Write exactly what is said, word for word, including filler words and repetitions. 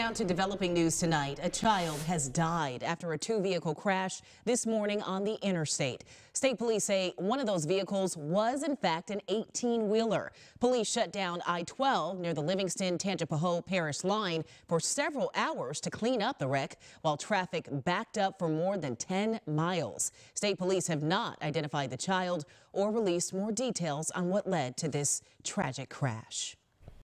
Down to developing news tonight. A child has died after a two-vehicle crash this morning on the interstate. State police say one of those vehicles was, in fact, an eighteen-wheeler. Police shut down I twelve near the Livingston-Tangipahoa Parish line for several hours to clean up the wreck, while traffic backed up for more than ten miles. State police have not identified the child or released more details on what led to this tragic crash.